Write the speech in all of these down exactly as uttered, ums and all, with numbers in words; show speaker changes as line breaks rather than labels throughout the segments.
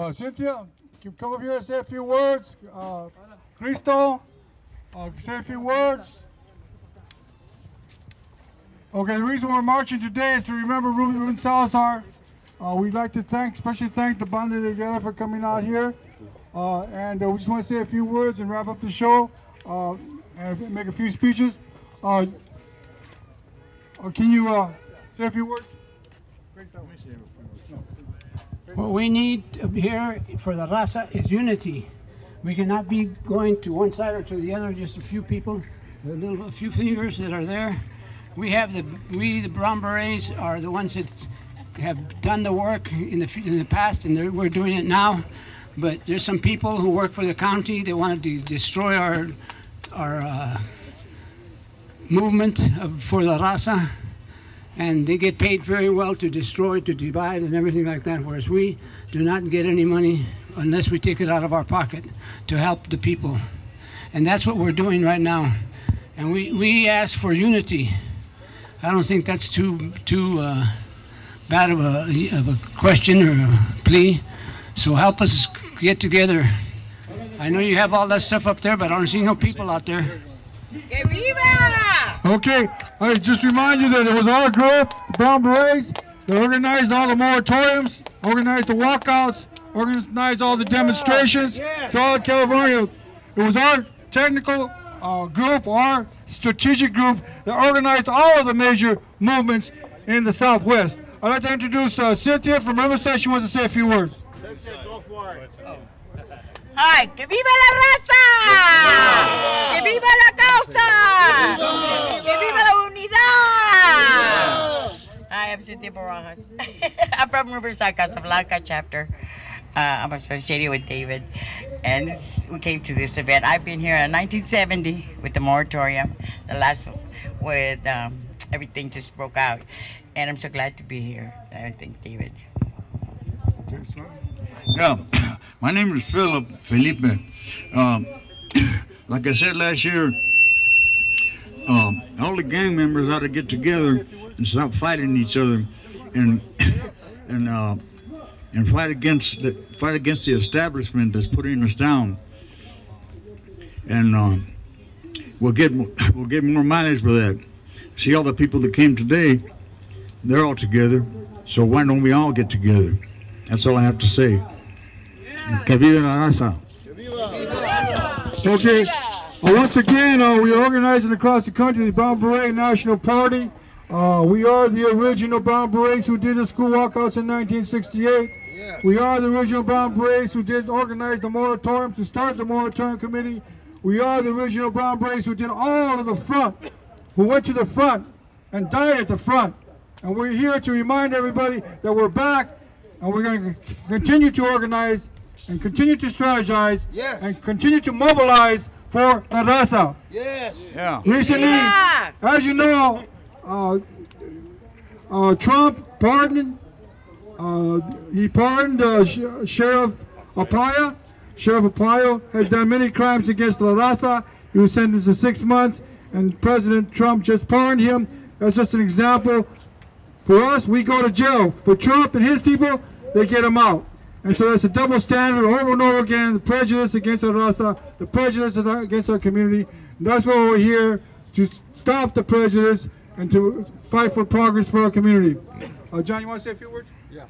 Uh, Cynthia, can you come up here and say a few words? Uh, Cristo, uh, say a few words. Okay, the reason we're marching today is to remember Ruben, Ruben Salazar. Uh, we'd like to thank, especially thank the Banda de Guerra for coming out here. Uh, and uh, we just want to say a few words and wrap up the show uh, and make a few speeches. Uh, uh, can you uh, say a few words?
What we need here for the raza is unity. We cannot be going to one side or to the other, just a few people, a, little, a few fingers that are there. We have the, we the Brown Berets are the ones that have done the work in the, in the past, and we're doing it now. But there's some people who work for the county. They want to destroy our, our uh, movement of, for the raza. And they get paid very well to destroy, to divide, and everything like that, whereas we do not get any money unless we take it out of our pocket to help the people. And that's what we're doing right now. And we, we ask for unity. I don't think that's too, too uh, bad of a, of a question or a plea. So help us get together. I know you have all that stuff up there, but I don't see no people out there.
Que viva!
Okay, I just remind you that it was our group, the Brown Berets, that organized all the moratoriums, organized the walkouts, organized all the demonstrations throughout California. It was our technical uh, group, our strategic group, that organized all of the major movements in the Southwest. I'd like to introduce uh, Cynthia from Riverside. She wants to say a few words.
Hi, que viva la raza! Que viva la causa! Que viva la unidad! Hi, I'm Cynthia Barajas. I'm from Riverside, Casablanca chapter. Uh, I'm associated with David, and this, we came to this event. I've been here in nineteen seventy with the moratorium, the last one with um, everything just broke out, and I'm so glad to be here. I think David.
Yeah, my name is Philip Felipe. Um, like I said last year, um, all the gang members ought to get together and stop fighting each other, and and uh, and fight against the fight against the establishment that's putting us down. And um, we'll get we'll get more mileage for that. See, all the people that came today, they're all together. So why don't we all get together? That's all I have to say. Que viva la raza.
Okay, uh, once again, uh, we are organizing across the country the Brown Beret National Party. Uh, we are the original Brown Berets who did the school walkouts in nineteen sixty-eight. Yes. We are the original Brown Berets who did organize the moratorium to start the moratorium committee. We are the original Brown Berets who did all of the front, who went to the front and died at the front. And we're here to remind everybody that we're back, and we're going to continue to organize and continue to strategize, yes, and continue to mobilize for La Raza.
Yes.
Yeah.
Recently, yeah, as you know, uh, uh, Trump pardoned, uh, he pardoned uh, Sh Sheriff Apaya. Sheriff Apaya has done many crimes against La Raza. He was sentenced to six months, and President Trump just pardoned him. That's just an example. For us, we go to jail. For Trump and his people, they get him out. And so it's a double standard over and over again, the prejudice against our raza, the prejudice against our community. And that's why we're here, to stop the prejudice and to fight for progress for our community. Uh, John, you want to say a few words?
Yeah.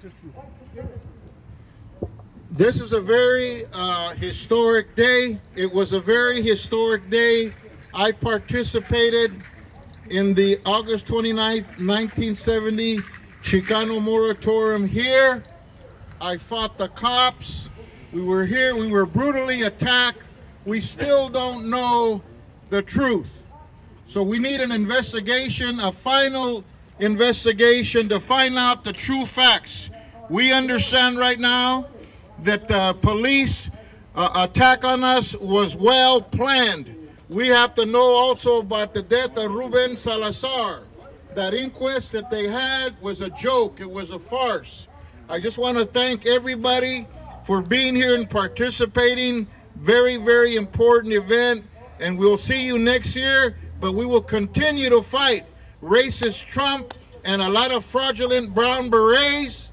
This is a very uh, historic day. It was a very historic day. I participated in the August twenty-ninth, nineteen seventy Chicano moratorium here. I fought the cops. We were here, we were brutally attacked. We still don't know the truth. So we need an investigation, a final investigation to find out the true facts. We understand right now that the police uh, attack on us was well planned. We have to know also about the death of Ruben Salazar. That inquest that they had was a joke, it was a farce. I just want to thank everybody for being here and participating. Very, very important event, and we'll see you next year, but we will continue to fight racist Trump and a lot of fraudulent Brown Berets.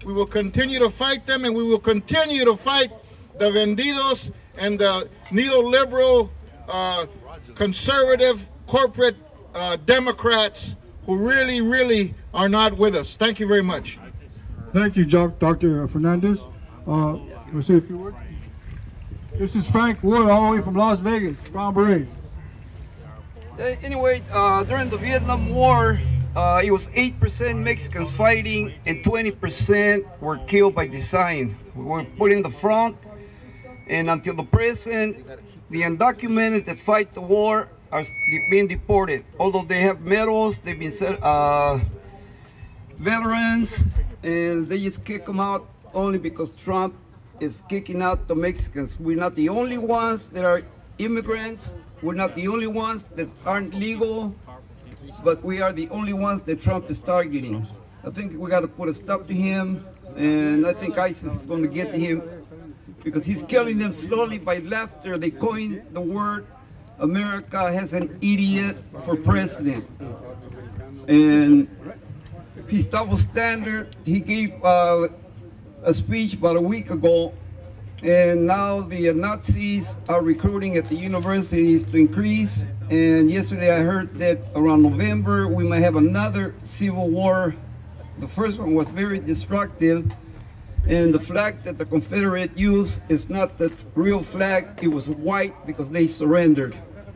We will continue to fight them, and we will continue to fight the vendidos and the neoliberal, uh, conservative, corporate uh, Democrats who really, really are not with us. Thank you very much.
Thank you, Doctor Fernandez. Uh, we'll say a few words. This is Frank Wood, all the way from Las Vegas, Brown Berets.
Anyway, uh, during the Vietnam War, uh, it was eight percent Mexicans fighting and twenty percent were killed by design. We were put in the front, and until the present, the undocumented that fight the war are being deported. Although they have medals, they've been uh, veterans, and they just kick them out only because Trump is kicking out the Mexicans. We're not the only ones that are immigrants. We're not the only ones that aren't legal, but we are the only ones that Trump is targeting. I think we got to put a stop to him, and I think ISIS is going to get to him because he's killing them slowly by laughter. They coined the word America has an idiot for president. And his double standard, he gave uh, a speech about a week ago, and now the uh, Nazis are recruiting at the universities to increase. And yesterday I heard that around November we might have another civil war. The first one was very destructive, and the flag that the Confederate used is not the real flag. It was white because they surrendered.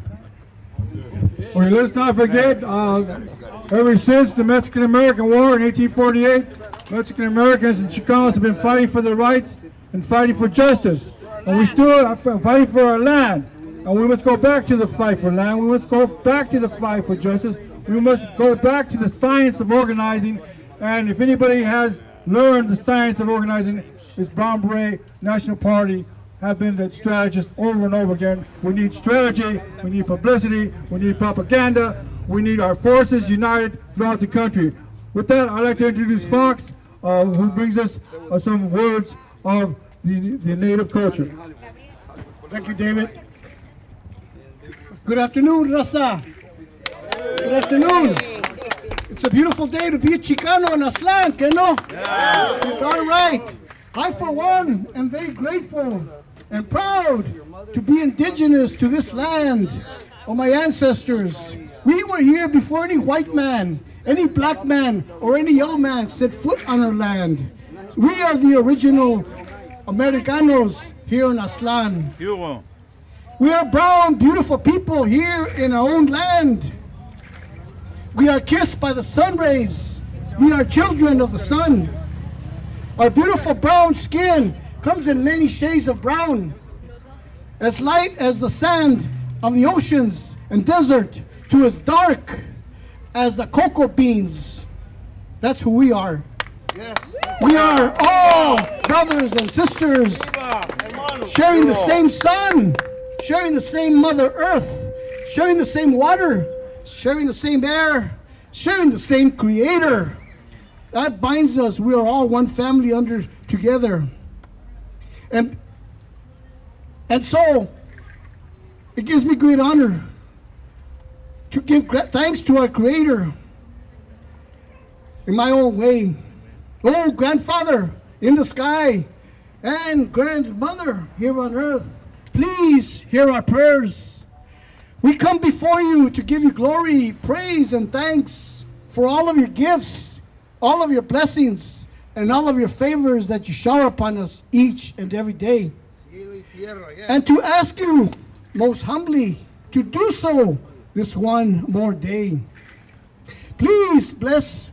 Well, let's not forget, uh, ever since the Mexican-American War in eighteen forty-eight, Mexican Americans and Chicanos have been fighting for their rights and fighting for justice. And we still are fighting for our land. And we must go back to the fight for land. We must go back to the fight for justice. We must go back to the science of organizing. And if anybody has learned the science of organizing, it's Brown Beret National Party have been the strategists over and over again. We need strategy, we need publicity, we need propaganda, we need our forces united throughout the country. With that, I'd like to introduce Fox, uh, who brings us uh, some words of the, the native culture.
Thank you, David. Good afternoon, Raza. Good afternoon. It's a beautiful day to be a Chicano in Aztlán, que no? Yeah. All right. I, for one, am very grateful and proud to be indigenous to this land of my ancestors. We were here before any white man, any black man, or any yellow man set foot on our land. We are the original Americanos here in Aztlán. We are brown, beautiful people here in our own land. We are kissed by the sun rays. We are children of the sun. Our beautiful brown skin comes in many shades of brown, as light as the sand of the oceans and desert, to as dark as the cocoa beans. That's who we are. Yes. We are all brothers and sisters, sharing the same sun, sharing the same Mother Earth, sharing the same water, sharing the same air, sharing the same Creator. That binds us. We are all one family under together. And, and so, it gives me great honor to give thanks to our Creator in my own way. Oh, grandfather in the sky and grandmother here on earth, please hear our prayers. We come before you to give you glory, praise, and thanks for all of your gifts, all of your blessings, and all of your favors that you shower upon us each and every day. And to ask you most humbly to do so this one more day. Please bless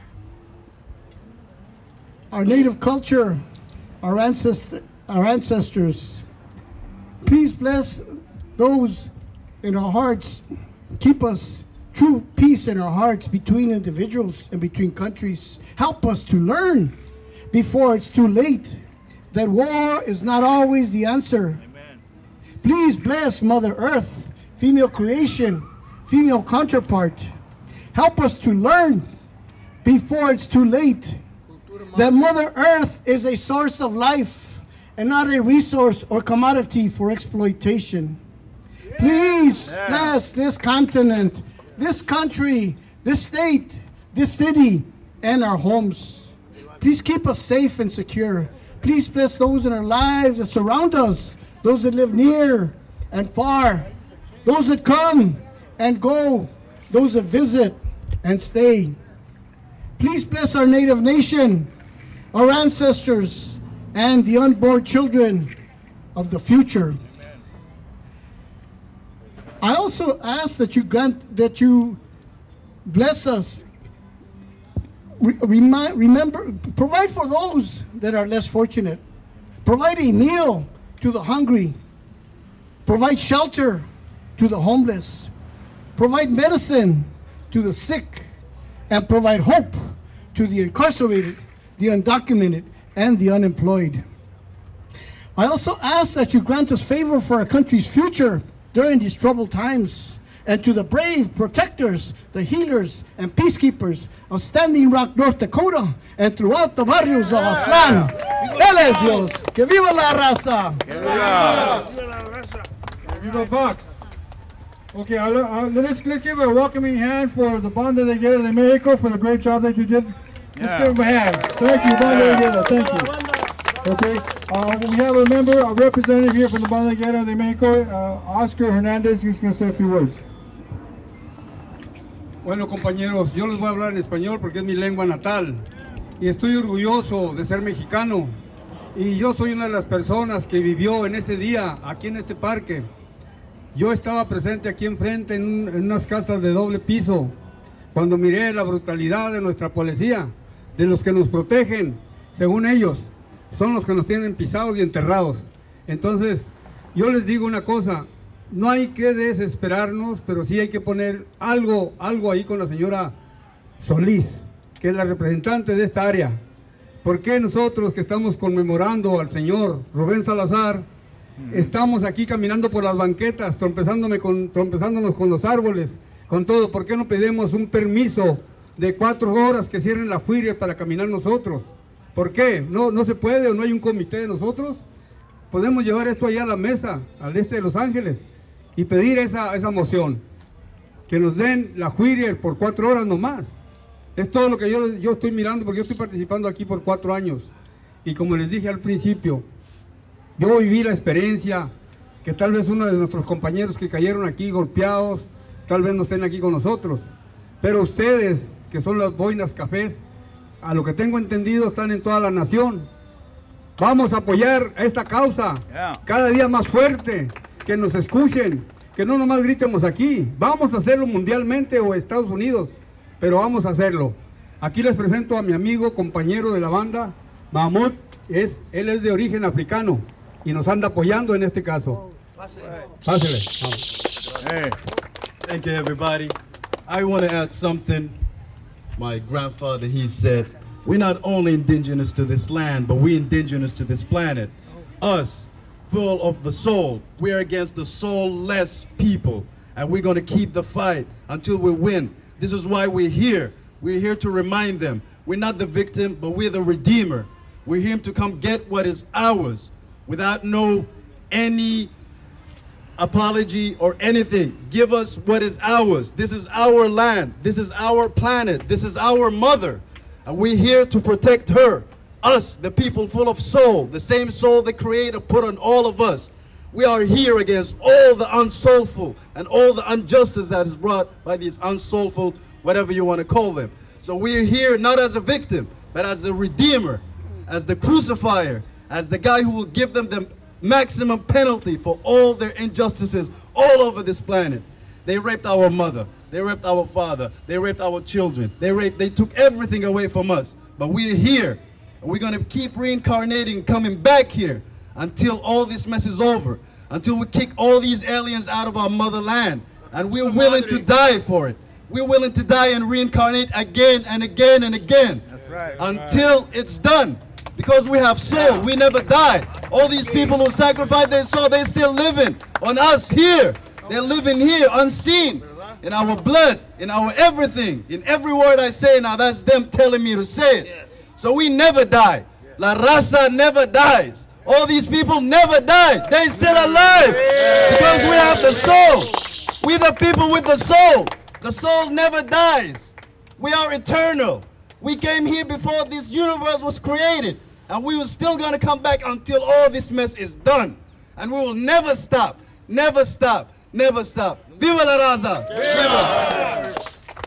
our native culture, our, ancestor, our ancestors. Please bless those in our hearts. Keep us true peace in our hearts between individuals and between countries. Help us to learn before it's too late that war is not always the answer. Amen. Please bless Mother Earth, female creation, female counterpart. Help us to learn before it's too late that Mother Earth is a source of life and not a resource or commodity for exploitation. Please bless this continent, this country, this state, this city, and our homes. Please keep us safe and secure. Please bless those in our lives that surround us, those that live near and far, those that come and go, those that visit and stay. Please bless our native nation, our ancestors, and the unborn children of the future. I also ask that you grant, that you bless us. Re remind, remember, provide for those that are less fortunate. Provide a meal to the hungry. Provide shelter to the homeless. Provide medicine to the sick. And provide hope to the incarcerated, the undocumented, and the unemployed. I also ask that you grant us favor for our country's future during these troubled times, and to the brave protectors, the healers, and peacekeepers of Standing Rock, North Dakota, and throughout the barrios of Aztlán. Él es Dios. Que viva la raza.
Que viva Fox. Okay, I'll, I'll, let's, let's give a welcoming hand for the Banda de Guerra de Mexico for the great job that you did. Let's yeah. give them a hand. Thank you, Banda de Guerra. Thank you. Okay, uh, we have a member, a representative here from the Banda de Guerra de Mexico, uh, Oscar Hernandez. He's going to say a few words.
Bueno, compañeros, yo les voy a hablar en español porque es mi lengua natal. Y estoy orgulloso de ser mexicano. Y yo soy una de las personas que vivió en ese día, aquí en este parque. Yo estaba presente aquí enfrente en, en unas casas de doble piso, cuando miré la brutalidad de nuestra policía, de los que nos protegen, según ellos, son los que nos tienen pisados y enterrados. Entonces, yo les digo una cosa, no hay que desesperarnos, pero sí hay que poner algo, algo ahí con la señora Solís, que es la representante de esta área. ¿Por qué nosotros que estamos conmemorando al señor Rubén Salazar, estamos aquí caminando por las banquetas, trompezándome con, trompezándonos con los árboles, con todo? ¿Por qué no pedimos un permiso de cuatro horas que cierren la Juiria para caminar nosotros? ¿Por qué? ¿No, no se puede o no hay un comité de nosotros? Podemos llevar esto allá a la mesa, al este de Los Ángeles, y pedir esa, esa moción, que nos den la Juiria por cuatro horas nomás. Es todo lo que yo, yo estoy mirando, porque yo estoy participando aquí por cuatro años, y como les dije al principio, yo viví la experiencia que tal vez uno de nuestros compañeros que cayeron aquí golpeados, tal vez no estén aquí con nosotros, pero ustedes, que son las boinas cafés, a lo que tengo entendido están en toda la nación. Vamos a apoyar a esta causa, cada día más fuerte, que nos escuchen, que no nomás gritemos aquí, vamos a hacerlo mundialmente o Estados Unidos, pero vamos a hacerlo. Aquí les presento a mi amigo, compañero de la banda, Mahmoud, es, él es de origen africano, y nos anda apoyando en este caso. Pásele.
Hey. Thank you, everybody. I want to add something. My grandfather, he said, we're not only indigenous to this land, but we're indigenous to this planet. Us, full of the soul. We're against the soulless people, and we're going to keep the fight until we win. This is why we're here. We're here to remind them. We're not the victim, but we're the redeemer. We're here to come get what is ours without no any apology or anything. Give us what is ours. This is our land. This is our planet. This is our mother. And we're here to protect her. Us, the people full of soul, the same soul the Creator put on all of us. We are here against all the unsoulful and all the injustice that is brought by these unsoulful, whatever you want to call them. So we're here not as a victim, but as the redeemer, as the crucifier, as the guy who will give them the maximum penalty for all their injustices all over this planet. They raped our mother, they raped our father, they raped our children, they raped, they took everything away from us. But we're here, and we're gonna keep reincarnating, coming back here until all this mess is over, until we kick all these aliens out of our motherland. And we're willing to die for it. We're willing to die and reincarnate again and again and again. That's right. Until it's done. Because we have soul, we never die. All these people who sacrificed their soul, they're still living on us here. They're living here, unseen, in our blood, in our everything. In every word I say now, that's them telling me to say it. So we never die. La raza never dies. All these people never died. They're still alive. Because we have the soul. We the people with the soul. The soul never dies. We are eternal. We came here before this universe was created, and we were still gonna come back until all this mess is done. And we will never stop, never stop, never stop. Viva la raza! Viva!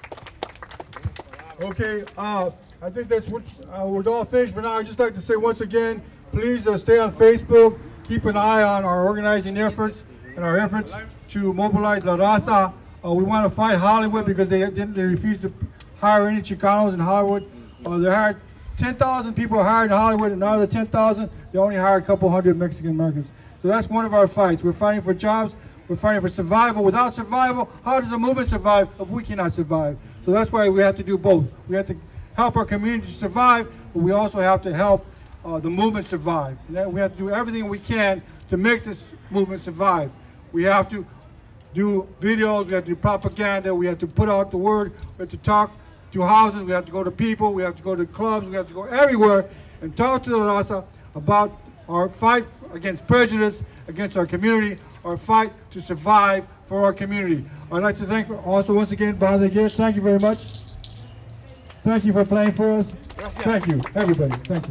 Okay, uh, I think that's what, uh, we're all finished for now. I'd just like to say once again, please uh, stay on Facebook, keep an eye on our organizing efforts and our efforts to mobilize La Raza. Uh, we want to fight Hollywood because they, they refuse to hire any Chicanos in Hollywood. Uh, they hired ten thousand people hired in Hollywood, and out of the ten thousand, they only hire a couple hundred Mexican Americans. So that's one of our fights. We're fighting for jobs. We're fighting for survival. Without survival, how does a movement survive if we cannot survive? So that's why we have to do both. We have to help our community survive, but we also have to help uh, the movement survive. And that we have to do everything we can to make this movement survive. We have to do videos, we have to do propaganda, we have to put out the word, we have to talk to houses, we have to go to people, we have to go to clubs, we have to go everywhere and talk to the Raza about our fight against prejudice, against our community, our fight to survive for our community. I'd like to thank also once again Father Gears. Thank you very much. Thank you for playing for us. Thank you, everybody. Thank you.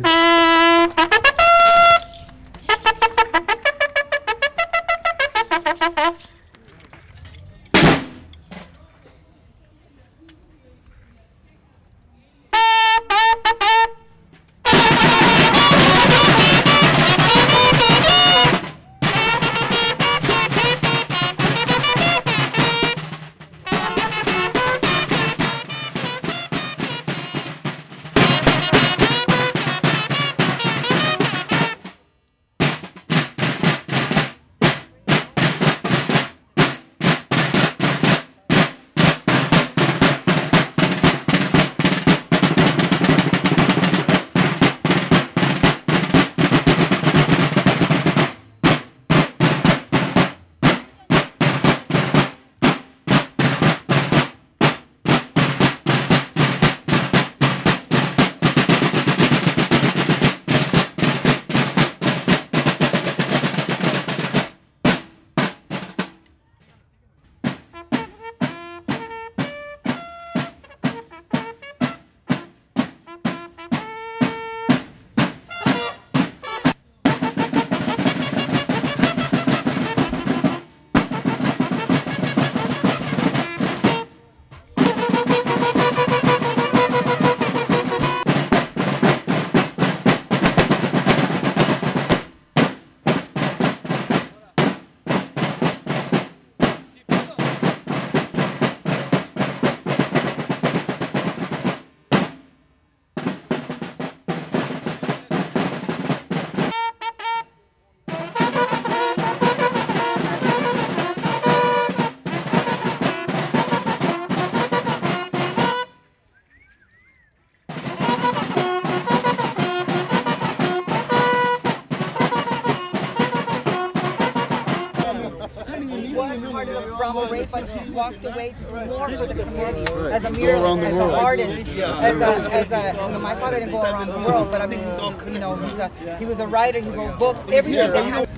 Rape, but she walked away to do more for the community as a muralist, as an artist, as a, as a, you know, my father didn't go around the world, but I mean, you know, he's a, he was a writer, he wrote books, everything.
Right.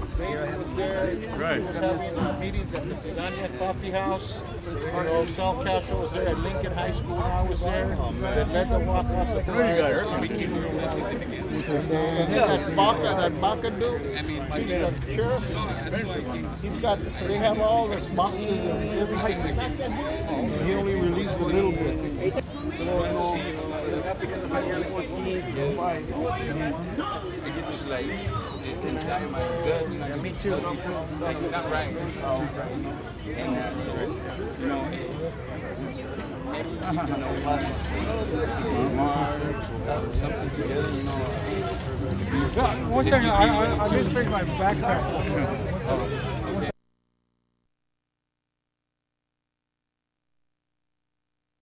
Right. Meetings at the Piranha Coffee House. You know, Sal Castro was there at Lincoln High School when I was there. They led the walk across the grass. And then that Baca, that Baca dude, he's a sheriff. He's got, they have all the boxes and everything. He only released a little bit.
Inside my gut, you know, me too. Like, not right. And that's it. You know, it, maybe, you know, like something together, you know.
One second, I, I, I just bring my backpack.